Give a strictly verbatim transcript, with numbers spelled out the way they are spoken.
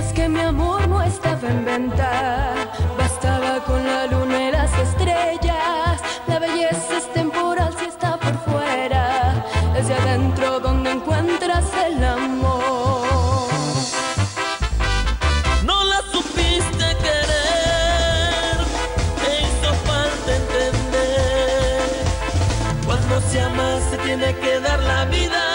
decías que mi amor no estaba en venta, bastaba con la luna y las estrellas. La belleza es temporal si está por fuera, es de adentro donde encuentras el amor. No la supiste querer, te hizo falta entender. Cuando se ama se tiene que dar la vida.